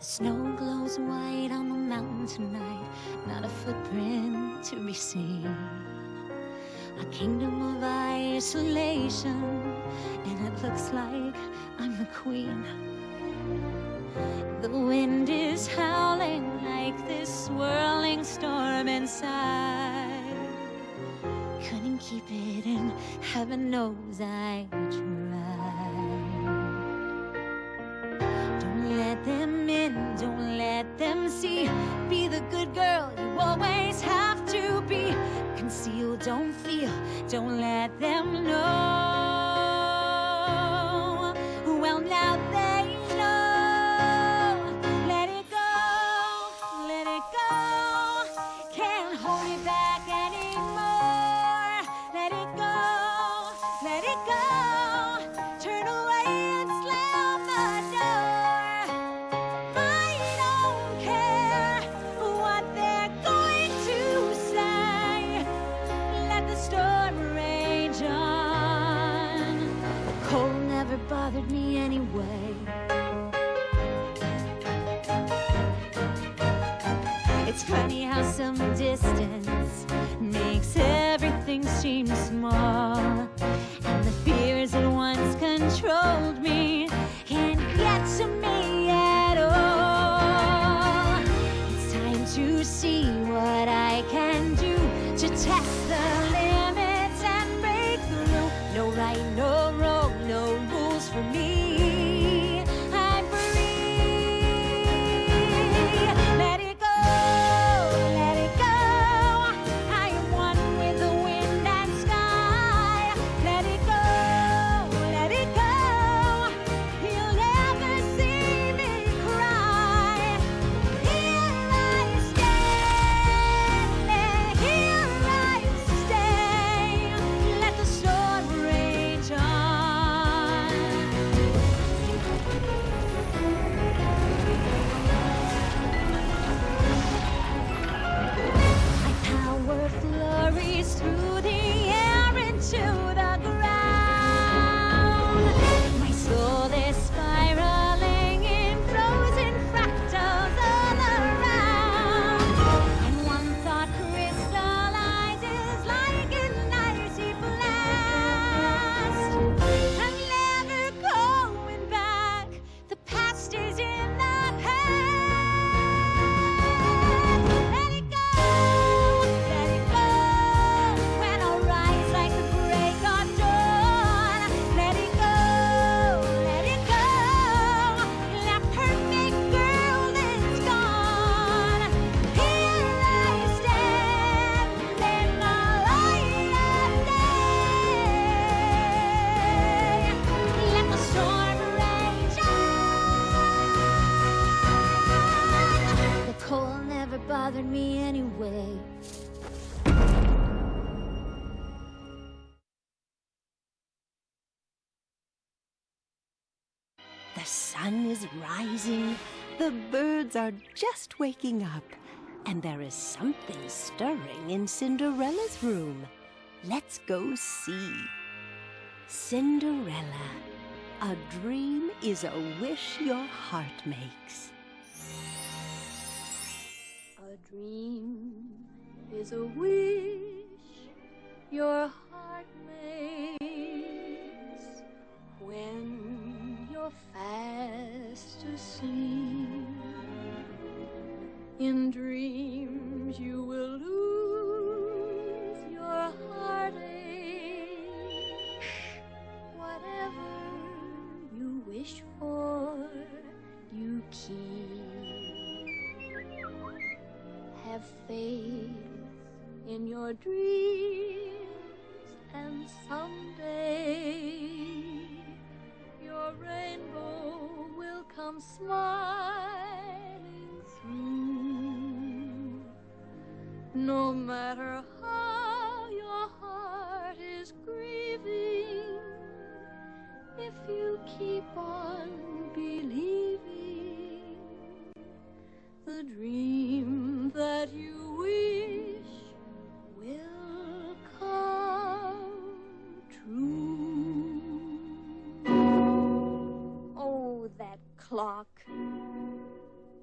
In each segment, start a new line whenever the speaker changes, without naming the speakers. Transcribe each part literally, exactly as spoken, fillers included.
The snow glows white on the mountain tonight, not a footprint to be seen. A kingdom of isolation, and it looks like I'm the queen. The wind is howling like this swirling storm inside. Couldn't keep it in, heaven knows I tried. Don't let them in, don't let them see. Be the good girl you always have to be. Conceal, don't feel, don't let them know. Well, now they know. Let it go, let it go. Can't hold it back anymore. Let it go, let it go. Turn away and slam the door. I don't care what they're going to say. Let the storm rage on. The cold never bothered me anyway. It's funny how some distance makes everything seem small, and the fears that once controlled me can't get to me at all. It's time to see what I can do to test the limits and break through. No right, no wrong, no rules for me. I'm free. Let it go, let it go. I am one with the wind and sky. Let it go, let it go. You'll never see me cry. Here I stand, here I stay. Let the storm rage on. My power flurries through the air into the ground. My soul is spiraling in frozen fractals all around. And one thought crystallizes like an icy blast. I'm never going back. The past is in the past. Let it go, let it go. When I'll rise like the break of dawn. Let it go, let it go. That perfect girl is gone. Here I stand in the light of day. Let the storm rage on. The cold never bothered me anyway.
The sun is rising, the birds are just waking up, and there is something stirring in Cinderella's room. Let's go see. Cinderella, a dream is a wish your heart makes.
A dream is a wish your heart makes when you're fast asleep. In dreams you will lose your heartache. Whatever you wish for, you keep. Have faith in your dreams, and someday your rainbow will come smiling through. No matter how your heart is grieving, if you keep on believing, the dream that you wish will come true. Oh, that clock.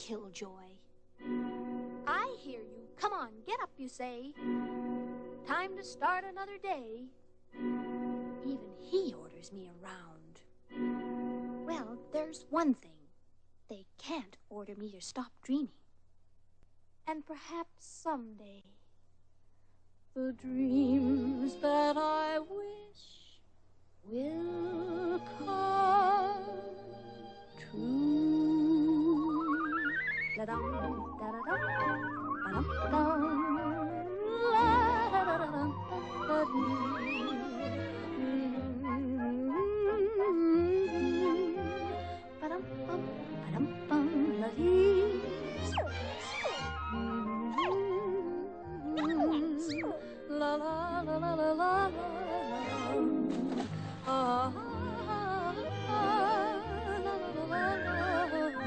killjoy. I hear you. Come on, get up, you say. Time to start another day. Even he orders me around. Well, there's one thing. They can't order me to stop dreaming. And perhaps someday, the dreams that I wish will come true. Da-dum, da-da-dum, ba-dum-dum, la-da-da-da-dum, da-dee. Ba-dum-bum, ba-dum-bum, la-dee. La la la la la la la. Ah, la la la la la.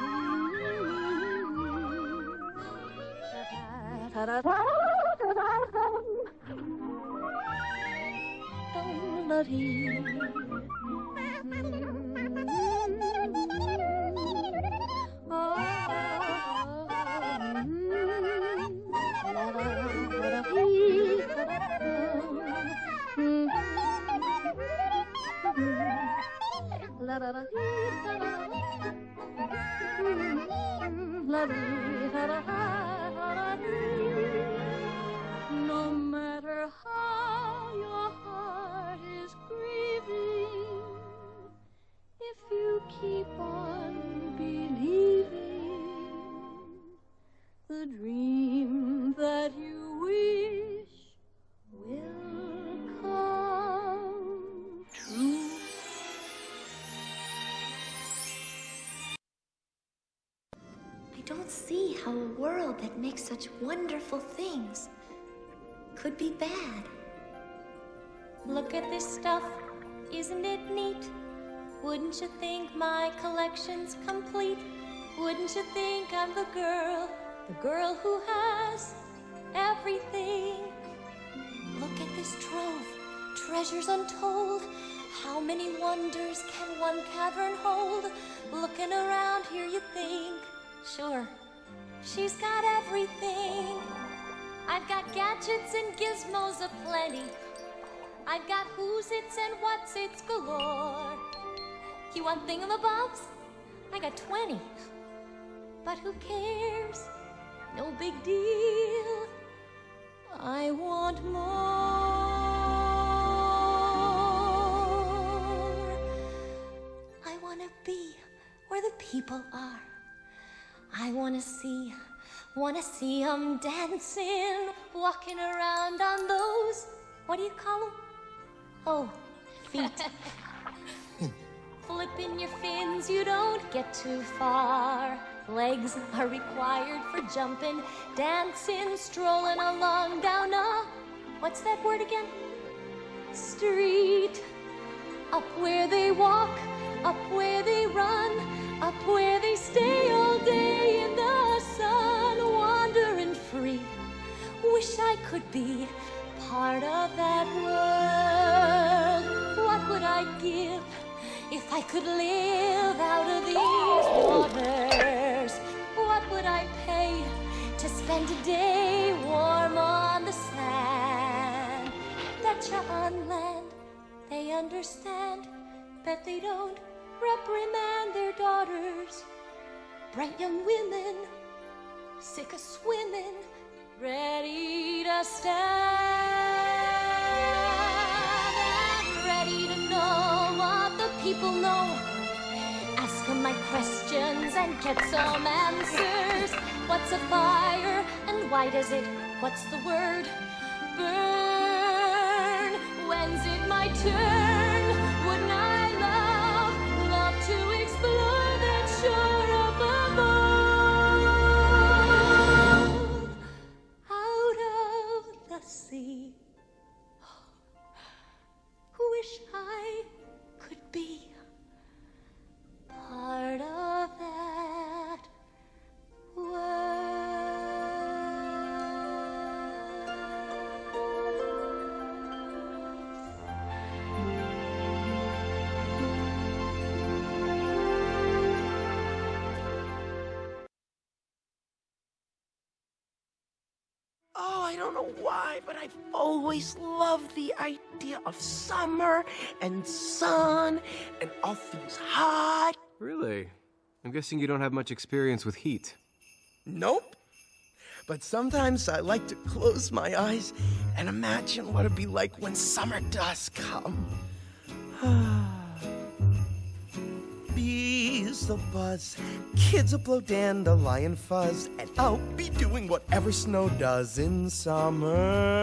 Ta ta ta ta no matter how your heart is grieving, if you keep on believing, the dream that you wish will come true.
I don't see how a world that makes such wonderful things could be bad.
Look at this stuff, isn't it neat? Wouldn't you think my collection's complete? Wouldn't you think I'm the girl, the girl who has everything? Look at this trove, treasures untold. How many wonders can one cavern hold? Looking around here you think, sure, she's got everything. I've got gadgets and gizmos aplenty. I've got who's its and what's its galore. You want thingamabobs? I got twenty. But who cares? No big deal. I want more. I want to be where the people are. I want to see, want to see 'em dancing, walking around on those, what do you call them? Oh, feet. Flipping your fins, you don't get too far. Legs are required for jumping, dancing, strolling along down a, what's that word again? Street. Up where they walk, up where they run, up where they stay all day in the sun, wandering free. Wish I could be part of that world. What would I give if I could live out of these waters? What would I pay to spend a day warm on the sand? Betcha on land they understand, bet they don't reprimand their daughters. Bright young women, sick of swimming, ready to stand and ready to know what the people know. Ask them my questions and get some answers. What's a fire and why does it, what's the word? Burn. When's it my turn? Wouldn't I love, love to explore that shore up above? Out of the sea. Wish I could be part of that world.
Oh, I don't know why, but I've always loved the idea of summer and sun and all things hot.
Really? I'm guessing you don't have much experience with heat.
Nope. But sometimes I like to close my eyes and imagine what it'd be like when summer does come. Bees will buzz, kids will blow dandelion fuzz, and I'll be doing whatever snow does in summer.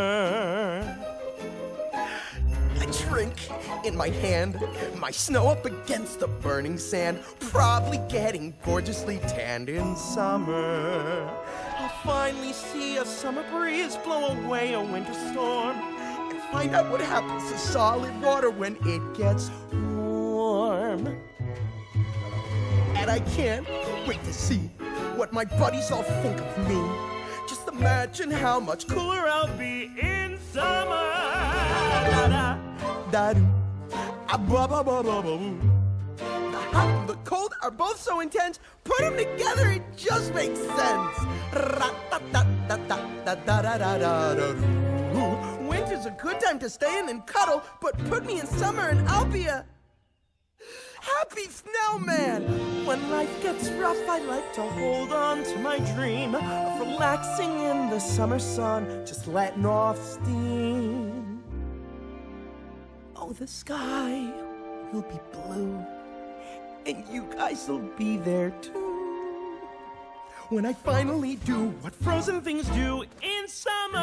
A drink in my hand, my snow up against the burning sand, probably getting gorgeously tanned in summer. I'll finally see a summer breeze blow away a winter storm, and find out what happens to solid water when it gets warm. And I can't wait to see what my buddies all think of me. Just imagine how much cooler I'll be in summer. Da da da do, ah ba ba ba ba ba boo. The hot and the cold are both so intense. Put them together, it just makes sense. Ra da da da da da da da da da da. Winter's a good time to stay in and cuddle, but put me in summer and I'll be a happy snowman. When life gets rough, I like to hold on to my dream of relaxing in the summer sun, just letting off steam. Oh, the sky will be blue, and you guys will be there too. When I finally do what frozen things do in summer.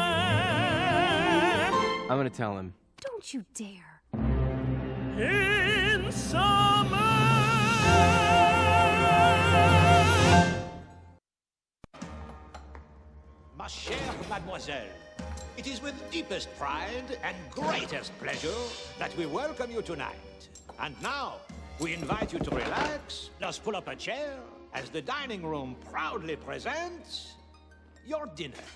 I'm gonna tell him.
Don't you dare.
In summer.
Ma chère mademoiselle, it is with deepest pride and greatest pleasure that we welcome you tonight. And now, we invite you to relax, just pull up a chair, as the dining room proudly presents your dinner.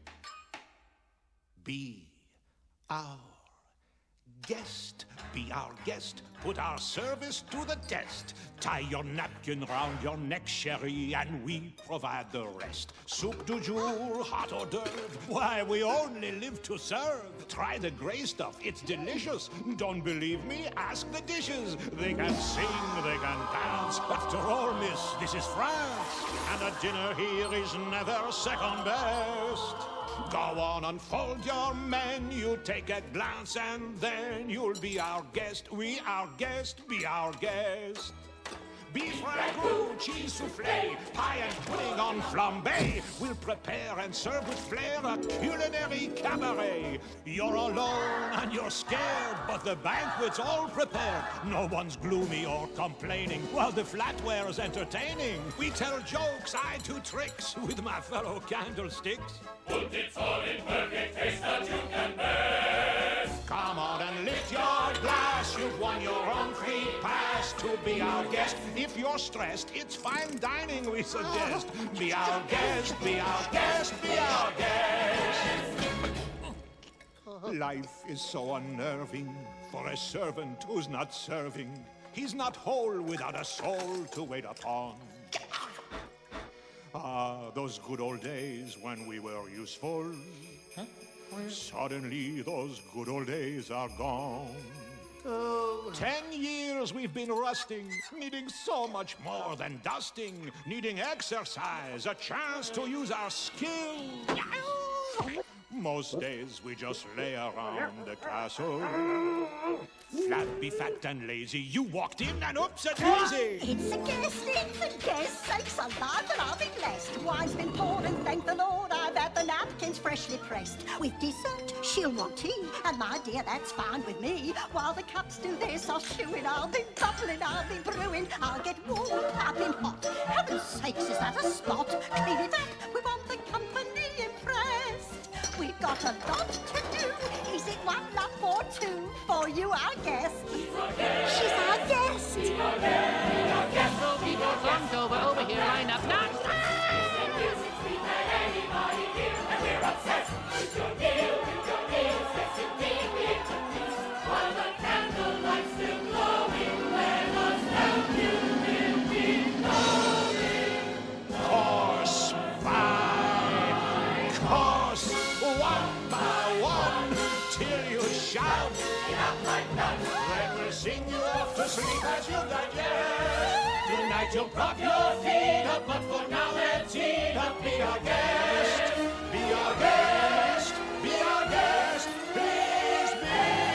Be our guest. Be our guest. Put our service to the test. Tie your napkin round your neck, chérie, and we provide the rest. Soup du jour, hot hors d'oeuvre. Why, we only live to serve. Try the gray stuff. It's delicious. Don't believe me? Ask the dishes. They can sing, they can dance. After all, miss, this is France. And a dinner here is never second best. Go on, unfold your menu, take a glance, and then you'll be our guest. We, our guest, be our guest. Beef ragout, cheese soufflé, pie and pudding on flambé. We'll prepare and serve with flair a culinary cabaret. You're alone and you're scared, but the banquet's all prepared. No one's gloomy or complaining, while the flatware's entertaining. We tell jokes, I do tricks with my fellow candlesticks.
Put it all in perfect taste that you can best.
Come on and lift your glass. You've won your own free pass to be our guest. If you're stressed, it's fine dining we suggest. Be our guest, be our guest, be our guest. Life is so unnerving for a servant who's not serving. He's not whole without a soul to wait upon. Ah, those good old days when we were useful. Huh? Suddenly, those good old days are gone. Oh. Ten years we've been rusting, needing so much more than dusting, needing exercise, a chance to use our skills. Most days we just lay around the castle. Flabby, fat and lazy, you walked in and oops a daisy.
It's a guest, it's a guest, sakes alive and I'll be blessed. Wine's been poured and thank the Lord I've had the napkins freshly pressed. With dessert, she'll want tea, and my dear, that's fine with me. While the cups do this, I'll chew it, I'll be bubbling, I'll be brewing, I'll get warm, I've been hot. Heaven's sakes, is that a spot? Clean it up, we want the company impressed. We've got a lot to do. Is it one love or two? For you, our guest. She's our guest. She's our guest. She's our guest. Our guest.
So people come over, over here, line up now.
While the candlelight's still glowing, let us help you live the knowing.
Course by course, sleep as you digest. Tonight you'll prop your feet up, but for now let's eat up. Be our guest, be our guest, be our guest. Please be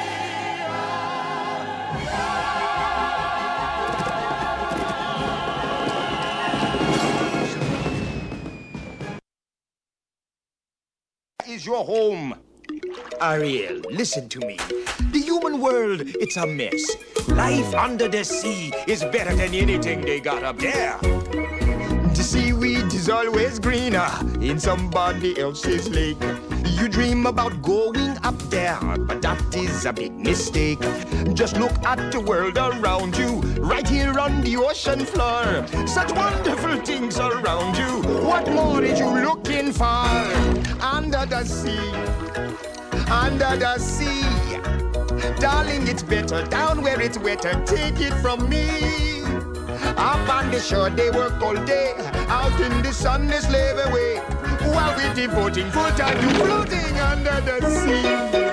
Is your home. Ariel, listen to me. The human world, it's a mess. Life under the sea is better than anything they got up there. The seaweed is always greener in somebody else's lake. You dream about going up there, but that is a big mistake. Just look at the world around you, right here on the ocean floor. Such wonderful things around you. What more are you looking for? Under the sea, under the sea. Darling, it's better down where it's wetter. Take it from me. Up on the shore, they work all day. Out in the sun, they slave away. While we're devoting full time to floating under the sea.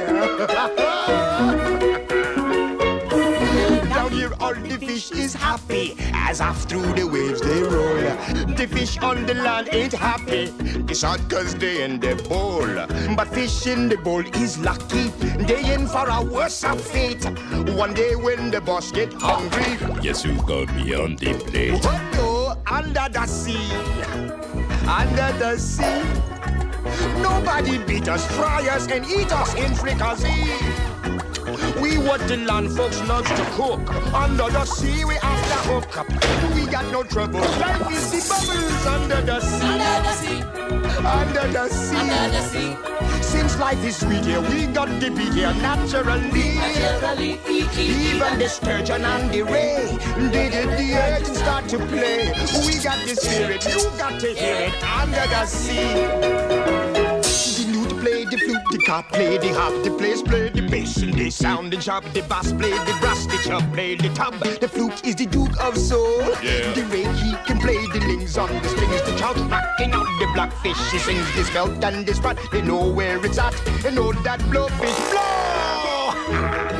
Down here, all the fish is happy as off through the waves they roll. The fish on the land ain't happy. It's hot cause they in the bowl. But fish in the bowl is lucky. They in for a worse of fate. One day when the boss get hungry,
yes, you got me on the plate.
Oh no, under the sea, under the sea. Nobody beat us, fry us, and eat us in fricassee. We what the land folks loves to cook. Under the sea, we have to hook up. We got no trouble. Life is the bubbles under the sea.
Under the sea.
Under the sea.
Under the sea.
Since life is sweet here, we got to be here naturally.
Naturally.
Even the sturgeon and the ray, they did the earth and start to play. We got the spirit, you got to hear it under the sea. The lute play the flute, the cop play the harp, the players play the bass, and they sound and sharp. The bass play the brass, the chub play the tub. The flute is the Duke of Soul.
Yeah.
The rake he can play the lings on the strings. The trout rocking out the blackfish. He sings this belt and this spot. They know where it's at. They know that blowfish blow.